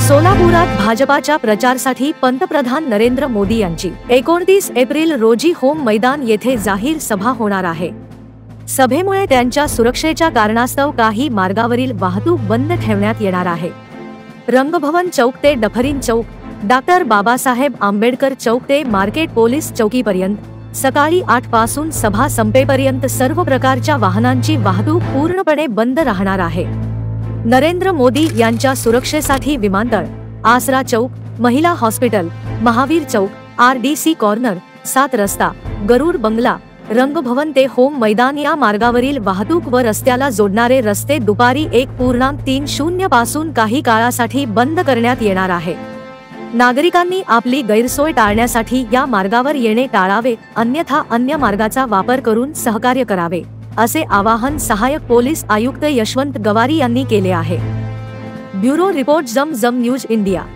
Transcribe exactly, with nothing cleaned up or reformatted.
सोलापुरात भाजपाच्या प्रचारासाठी पंतप्रधान नरेंद्र मोदी यांची एकोणतीस एप्रिल रोजी होम मैदान येथे जाहीर सभा होणार आहे। सभेमुळे त्यांच्या सुरक्षेच्या कारणास्तव काही मार्गावरील वाहतूक बंद ठेवण्यात येणार आहे। रंगभवन चौक ते डफरीन चौक, डॉक्टर बाबासाहेब आंबेडकर चौक ते मार्केट पोलीस चौकीपर्यंत सकाळी आठ पासून सभा संपेपर्यंत सर्व प्रकारच्या वाहनांची वाहतूक पूर्णपणे बंद राहणार आहे। नरेंद्र मोदी यांच्या सुरक्षेसाठी विमानतळ, आसरा चौक, महिला हॉस्पिटल, महावीर चौक, आरडीसी कॉर्नर, सात रस्ता, गरुड बंगला, रंगभवन ते होम मैदान या मार्गावरील वाहतूक व रस्त्याला जोडणारे रस्ते दुपारी एक पूर्णांक तीन शून्य पासून काही काळासाठी बंद करण्यात येणार आहे। नागरिकांनी आपली गैरसोय टाळण्यासाठी या मार्गावर येणे टाळावे, अन्यथा अन्य मार्गाचा वापर करून सहकार्य करावे, असे आवाहन सहाय्यक पोलीस आयुक्त यशवंत गवारी यांनी केले आहे। ब्युरो रिपोर्ट, जम जम न्यूज इंडिया।